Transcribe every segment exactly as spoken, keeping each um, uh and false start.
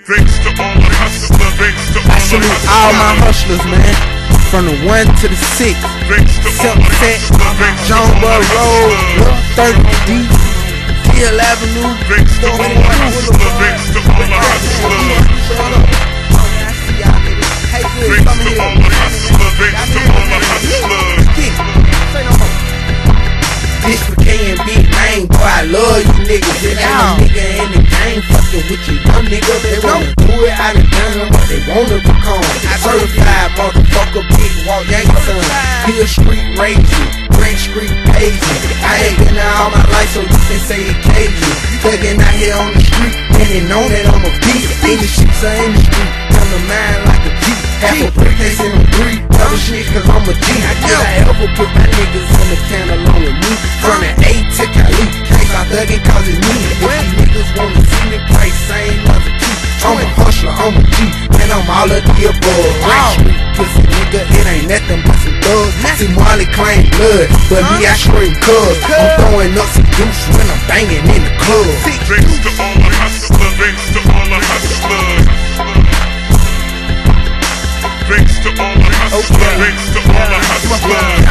I salute all my hustlers, man. From the one to the six, Silk Set, John Bull Road, thirty D, Hill Avenue, twenty-one Boulevard. Hey, good, come here. This for K and B, man, boy, I love you niggas. It ain't a nigga in the game fucking with you young nigga. They wanna do it out of done, but they wanna become certified motherfucker, big walk Yankee son. Hill Street raging, Grant Street paging. I ain't been there all my life, so you can say it Cajun. Thuggin' out here on the street, and they know that I'm a beat. In the streets or in the street, on the mind like a Jeep. Half a briefcase in a three, double shit cause I'm a G. Did I ever put my niggas in the can along with me? From the A to Cali, case I thuggin' cause it's me. If you niggas wanna see me play, same as a key. I'm a hustler, I'm a G, and I'm all of the above. Right street pussy nigga, it ain't nothing but some thugs. See Marley claim blood, but me I scream cuz. I'm throwing up some juice when I'm banging in the club. Thanks to all the hustlers, thanks to all the hustlers. Thanks to all the hustlers, thanks to all the hustlers.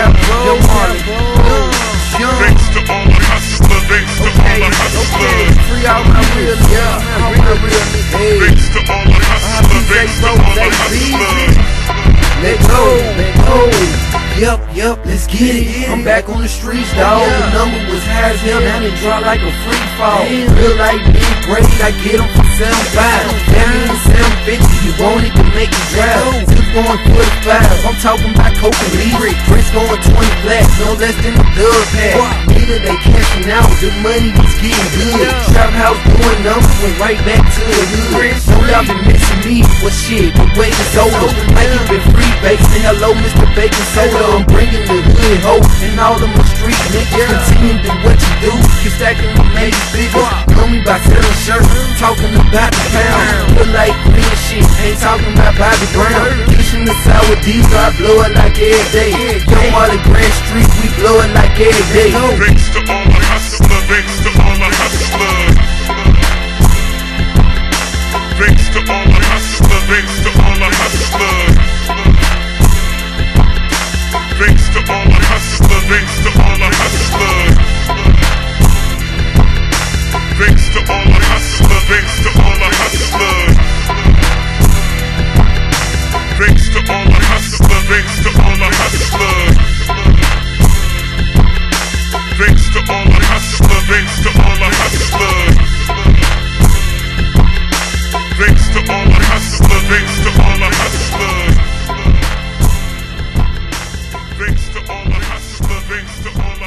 Thanks to all the hustlers, thanks to all the hustlers. Free out my real, yeah, real, real nigga. Thanks to all the hustlers, thanks to all the hustlers. Let go, let go. Yup, yup, let's get it. I'm back on the streets, dawg. The number was high as hell, now they drop like a free fall. Real like big break, I get them for seven five. That means seven fifty, you want it to make it drive. Still going forty-five, I'm talking about coke and lead. Prince going twenty flat, no less than a dub pad. Neither they cashing out, the money was getting good. Trap house doing numbers, went right back to the hood. No doubt been missing me, but shit, the wait is over. Like you been free basing, hello Mister Bacon Soda. I'm bringing the hood hope and all of my street niggas. Continue to what you do, keep stacking the major figures. Know me by selling shirts, talking about the pound. Look like green shit, ain't talking about Bobby Brown. Kissing the sour diesel, I blow it like every day. Young Marley Grand Street, we blow it like every day. Thanks to all the hustlers, thanks to all the hustlers. Thanks to all the hustlers, thanks to all the hustlers. Thanks to all the hustlers, thanks to all the hustlers. Thanks to all the hustlers, thanks to all the hustlers. Thanks to all the hustlers, thanks to all the hustlers. Thanks to all the hustlers, thanks to all the hustlers. Thanks to all the hustlers, thanks to all the hustlers. Thanks to all the hustlers, thanks to all